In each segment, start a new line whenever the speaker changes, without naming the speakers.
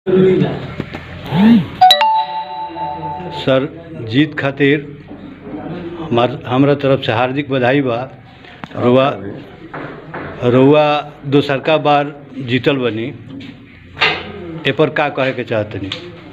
सर जीत खातिर हमारा तरफ से हार्दिक बधाई बा। रुआ दूसरका बार जीतल बनी, ए पर का कहे के चाहतनी?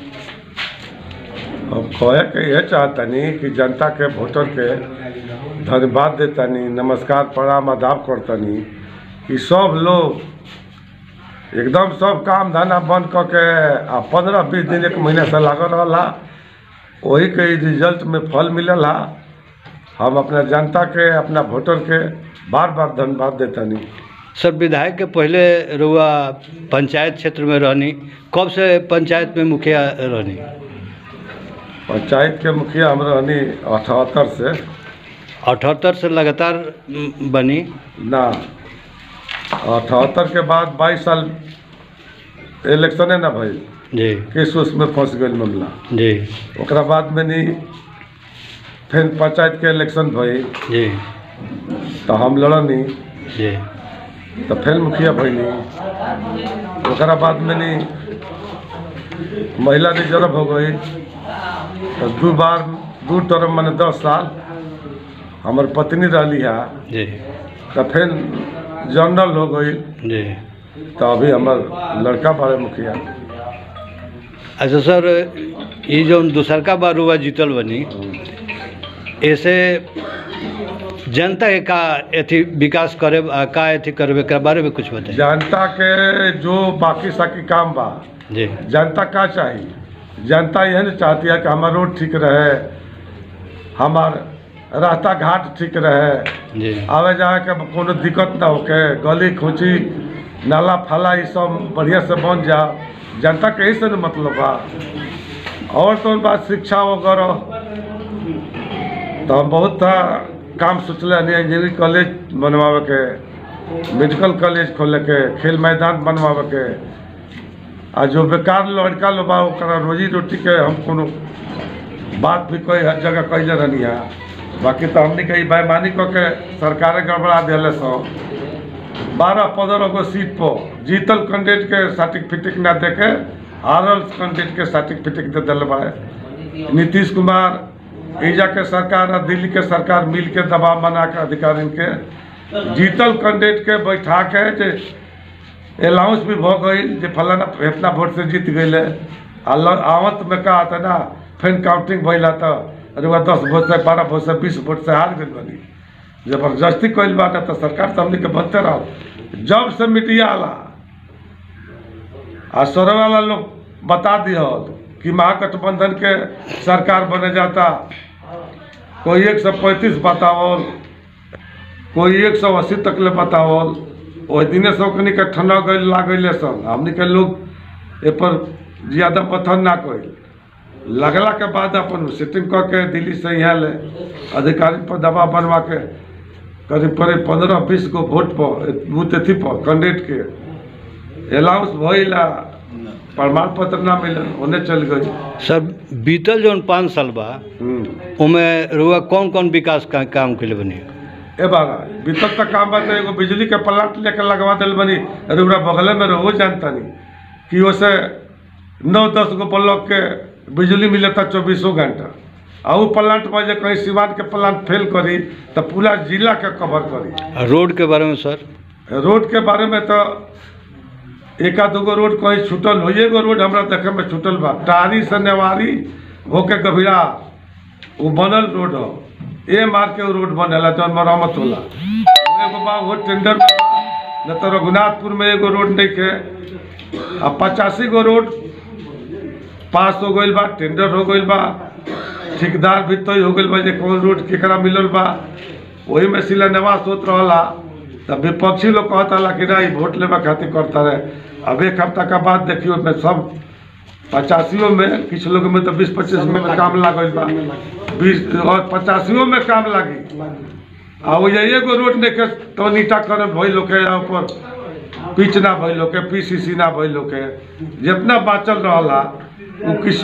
अब कहे के यह चाहतनी कि जनता के वोटर के धन्यवाद देतनी, नमस्कार प्रणाम आदाब करतनी कि सब लोग एकदम सब काम धंधा बंद करके 15-20 दिन 1 महीने से लागल रहा, वही के रिजल्ट में फल मिलल हा। हम अपना जनता के अपना वोटर के बार बार धन्यवाद देतनी।
सर विधायक के पहले रुआ पंचायत क्षेत्र में रहनी, कब से पंचायत में मुखिया रहनी?
पंचायत के मुखिया हम रहनी 78 से।
78 से लगातार बनी
ना, 78 के बाद 22 साल इलेक्शने ना भइल
जी,
केस उसमें फंस गई मामला
जी।
ओकरा बाद में नहीं फिर पंचायत के इलेक्शन भई
जी,
तो हम लड़नी
जी,
तो फिर मुखिया भईनी। ओकरा बाद में नहीं महिला रिजर्व हो गई तो 2 बार 2 टर्म मैंने 10 साल हमार पत्नी रही है
जी,
तो फिर जनरल हो गई
जी।
तो अभी हमार लड़का बारे मुखिया।
अच्छा सर, ये जो दूसरका बार रुआ जीतल बनी, ऐसे जनता के का एथी विकास करे का एथी करबे के बारे में कुछ बताइए।
जनता के जो बाकी साकी काम बा
जी,
जनता का चाहिए, जनता यह नहीं चाहती है कि हमारा रोड ठीक रहे, हमार रास्ता घाट ठीक रहे
जी,
आवे जाए के कोनो दिक्कत ना होके, गली खूची नाला फाला ये सब बढ़िया से बन जा। जनता के यही से न मतलब बा। और तो बात शिक्षा वगैरह तो हम बहुत था काम सोचले हनी, इंजीनियरिंग कॉलेज बनवावे के, मेडिकल कॉलेज खोले के, खेल मैदान बनवावे के, आ जो बेकार लड़का लोग बा ओकरा रोजी रोटी के हम कोनो बात भी कोई हर जगह कैले रहनी है। बाकी तो हमने कही बेईमानी करके सरकारें गड़बड़ा दिले सो 12-15 गो सीट पर जीतल कैंडिडेट के सर्टिफिकेट ना दे के हारल कैंडिडेट के सर्टिफिकेट दे दिले बड़े। नीतीश कुमार एजा के सरकार और दिल्ली के सरकार मिल के दबाव बना के अधिकारी के जीतल कैंडिडेट के बैठा के अलाउंस भी भ गई जे फलाना इतना वोट से जीत गए। आवत में कहा था ना फिर काउंटिंग भैला तो अरे वह 10 वोट से 12 वोट से 20 वोट से हार गई बनी। जबरदस्ती कैल बात तो सरकार तो हमने के बनते रहो। जब से मीडिया आला आ सर वाला लोग बता दिया कि महागठबंधन के सरकार बने जाता, कोई 135 बतावल, कोई 180 तक ले बतावल, वही दिन से ओकनी के ठंडा गई लागले सन। हमने के लोग ए पर ज्यादा पत्थर ना कोई लगला के बाद अपन सेटिंग करके दिल्ली से यहाँ ले अधिकारी पर दबाव बनवा के करीब 15-20 गो वोट पर बूथ अथी पर कैंडिडेट के अलाउंस भइला, प्रमाण पत्र ना मिले उन्हें चल गई।
सर बीतल जो 5 साल बा उमे रुआ कौन कौन विकास का काम के लिए बनी?
ए बारा बीतल तक काम बात एगो बिजली के प्लांट लेकर लगवा दिल बनी। अरे बगल में रहो जानता नहीं कि वैसे 9-10 गो ब्लॉक के बिजली मिलता 24 घंटा। और वो प्लांट में जो कहीं सिवान के प्लांट फेल करी तो पूरा जिला के कवर करी।
रोड के बारे में सर?
रोड के बारे में तो 1-2 गो रोड कहीं छूटल हो, एगो रोड हमरा देखे में छूटल बा, टारी से नेवारी होके गभीरा वो बनल रोड हो, ए मार के रोड बनेला जौन मरम्मत होला। एगो बा वो टेंडर में न तो रघुनाथपुर में एगो रोड नहीं के, अब 85 गो रोड पास हो गई बा, टेंडर हो गई बा, ठेकेदार भी तय हो गई बा जे कौन रोड केकरा मिलल बा, वही में शिलान्यास होत रहला। तब विपक्षी लोग कहता कि ना वोट लेवा खातिर करता रहे। अब 1 हफ्ता का बाद देखियो में सब 85 में किस लोग में तो 20-25 में काम लागल बा, 20 और 85 में काम लागी। आ वो एगो रोड नहीं के तो नीटा कर भई लोग के ऊपर पिच ना भई लोग के, पीसीसी ना भई लोग के, जितना बाचल रहला वो किस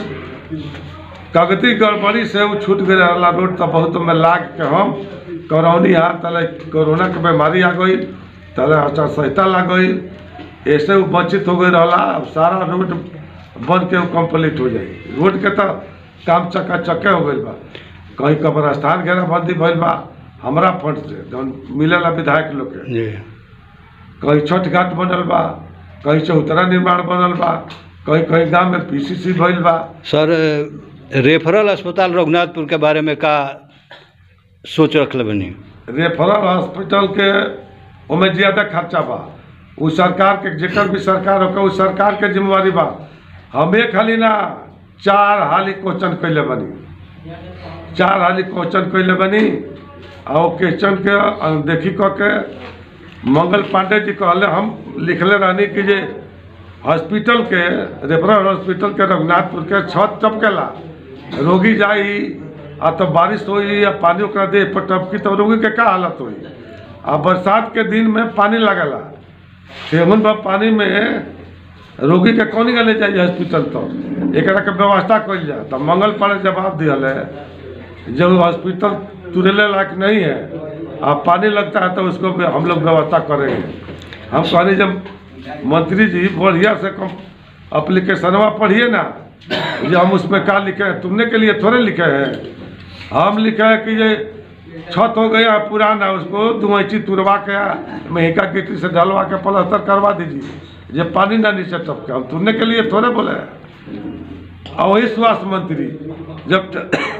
कागती गड़बड़ी से वो छूट गए रहला रोड। तो बहुत में लाग के हम करौनी हा तले कोरोना के बीमारी आ गई, तले आचार संहिता लग गई, ऐसे वो वंचित हो गई रहला। अब सारा रोड बन के कंप्लीट हो जाई। रोड के तो काम चकाचके हो गई बा, कहीं कब्रस्तान घेराबंदी भइल बा हमरा फंड से जौन मिलेला विधायक लोग के,
जी
कहीं छठ घाट बनल बा, कहीं चौतरा निर्माण बनल बा, कहीं कहीं गांव में पीसीसी भइल बा।
सर, रेफरल अस्पताल रघुनाथपुर के बारे में का सोच रखले बनी?
रेफरल हॉस्पिटल के ओमें ज्यादा खर्चा बा, उ सरकार के जेकर भी सरकार होकर उस सरकार के जिम्मेवारी बा। हम एक हाली ना 4 हाली क्वेश्चन कैले बनी, 4 हाली क्वेश्चन कैले बनी। और क्वेश्चन के देखी क के मंगल पांडे जी कहले, हम लिखले रहनी कि जे हॉस्पिटल के रेफरल हॉस्पिटल के रघुनाथपुर के छत टपकेला, रोगी जाई आ तो बारिश होई या पानी ओकरा देह पर टपकी तो रोगी के का हालत होई। आ बरसात के दिन में पानी लगेला, सेवन बा पानी में रोगी के कौन ले जाइए हॉस्पिटल, तो एकरा के व्यवस्था कइल जाए। तो मंगल पांडे जवाब दियल है जब हॉस्पिटल तुरले लायक नहीं है, अब पानी लगता है तो उसको हम लोग व्यवस्था करेंगे। हम कहनी जब मंत्री जी बढ़िया से अप्लीकेशनवा पढ़िए ना, जो हम उसमें क्या लिखे हैं, तुमने के लिए थोड़े लिखे हैं। हम लिखे हैं कि ये छत हो गया पुराना, उसको 2 इंची तुरवा के महंगा गिट्टी से डलवा के प्लास्टर करवा दीजिए, ये पानी ना नीचे टपके। हम तुमने के लिए थोड़े बोले हैं। और वही स्वास्थ्य मंत्री जब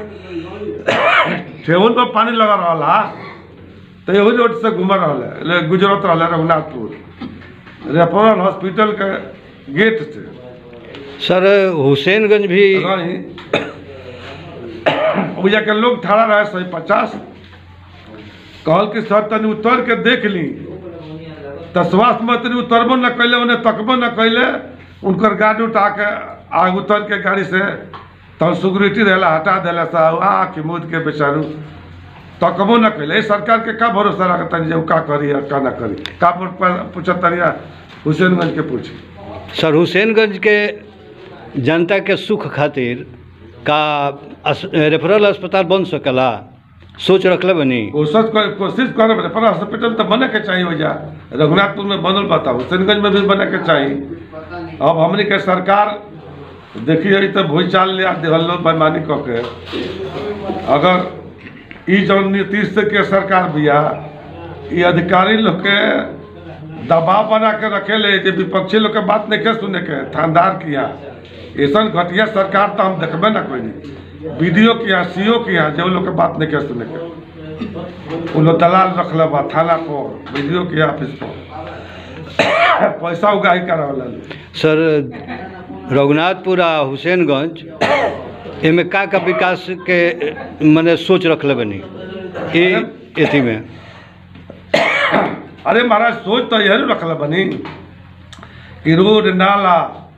ठेहुन पर पानी लगा रहा तो यही रोड से घूम रहा है, गुजरत रहा रघुनाथपुर रेफरल हॉस्पिटल के गेट से।
सर, हुसैनगंज भी
भैया के लोग ठड़ा रहे 150, कहल कि सर तनी उतर के देख ली, तो स्वास्थ्य मंत्री उतरबो न कैले, उन्हें तकबो न कैले, उनकर गाड़ी उठा के आग उतर के गाड़ी से तब सिक्योरिटी रहेला हटा दिला साहब कि मुद के बेचारू तकबो न कैले। सरकार के का भरोसा रखता जब का करी या का ना करी, का पूछतरिया हुसैनगंज के पूछी।
सर, हुसैनगंज के जनता के सुख खातिर का रेफरल अस्पताल बन सकेला, सोच रखले बनी?
कोशिश करे रेफरल हॉस्पिटल तो बने के चाहिए हो जा। रघुनाथपुर में बनल बता, हुसैनगंज में भी बने के चाहिए। अब हमने के सरकार देखिए तो भूल चाल लिया दिहल बेमानी क के, अगर ई जौन नीतीश के सरकार बिया, ये अधिकारी लोग के दबाव बना के रखे ले, विपक्षी लोग के बात नहीं के सुने के थानदार किया। ऐसा घटिया सरकार तो हम देखबे ना कोई नहीं। बीडीओ किया, सीओ किया, जो लोग के बात नहीं के सुने के, उन लोग दलाल रखल बा थाना को, बीडीओ के ऑफिस को पैसा उगाही करा।
सर, रघुनाथपुर आ हुसैनगंज एमे का विकास के मने सोच रखले बनी एथी में?
अरे महाराज, सोच तो यही रखले बनी कि रोड नाला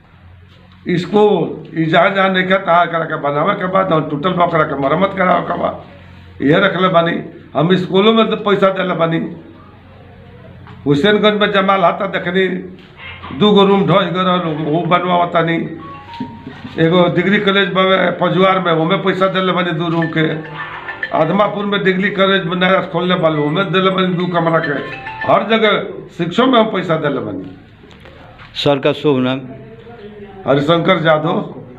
स्कूल जहाँ जहाँ नहीं तहाँ करा के बनावे के बाद टूटल बा करा के मरम्मत करावे के बाद यह रखले बानी। हम स्कूलों में तो पैसा दिले बानी। हुसैनगंज में जमाल हाथा देखनी 2 गो रूम ढह गए, वो बनवा तनी। एगो डिग्री कॉलेज पजुआर में वो पैसा दिले बानी 2 रूम के। आदमापुर में डिग्री कॉलेज में नया खोलने वाले वो दिले बानी 2 कमरा के। हर जगह शिक्षा में हम पैसा दिले बानी।
सर का शुभ नाम?
हरिशंकर यादव।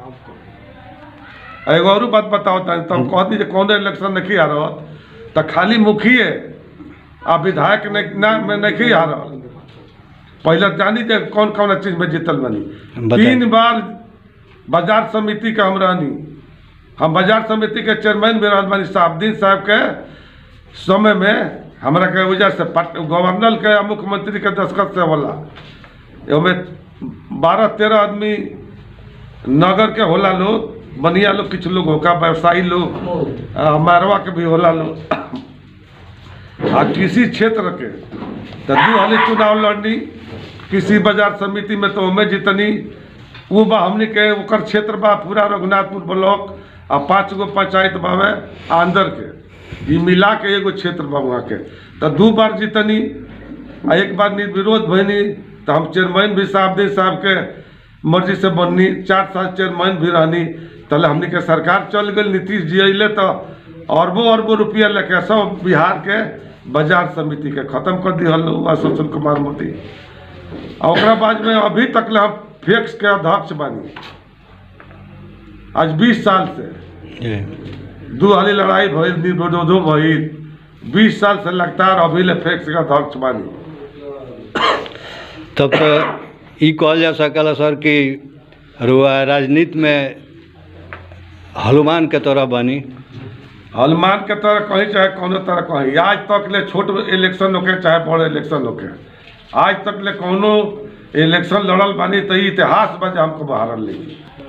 एगो और बात बताओ, तब कहती कौन इलेक्शन नहीं आ रहा तो खाली मुखिए आ विधायक नहीं आ रहा। पहले जानी जे कौन कौन चीज में जीतल बनी। 3 बार बाजार समिति का हम रहनी। हम बाजार समिति के चेयरमैन भी रहल बानी। साहबुद्दीन साहब के समय में हमरा के वजह से गवर्नर के मुख्यमंत्री के दस्तखत से होला। में 12-13 आदमी नगर के होला लोग, बनिया लोग, कुछ लोग होगा व्यवसायी लोग, मारवा के भी होला लोग। आ किसी क्षेत्र के तो 2 हाली चुनाव लड़नी। किसी बाजार समिति में तो हमें जितनी वो बा हमने के ओकर क्षेत्र बा पूरा रघुनाथपुर ब्लॉक आ 5 गो पंचायत बावे अंदर के, ये मिला के एगो क्षेत्र बा वहाँ के। तो 2 बार जितनी आ 1 बार निर्विरोध भनी। तो हम चेयरमैन भी साहबुद्दीन साहब के मर्जी से बननी। 4 साल चेयरमैन भी रहनी। तले हमने के सरकार चल गई, नीतीश जी अले तो अरबों रुपया लेके सब बिहार के बाजार समिति के खत्म कर दी हल सुशील कुमार मोदी। और बाद में अभी तक हम फैक्स के अध्यक्ष बनी। आज 20 साल से
जी।
2 हाली लड़ाई भइल, विरोधो भइल, 20 साल से लगातार अभी ले फैक्स का अध्यक्ष बानी।
तब तो ई कहल जा सकला सर कि रुआ राजनीति में हनुमान के तरह बनी।
हनुमान के तरह कहीं चाहे कौनो तरह कहीं, आज तक ले छोट इलेक्शन होके चाहे बड़ इलेक्शन होके, आज तक ले कौनो इलेक्शन लड़ल बानी तो इतिहास बा हमको बाहर ले।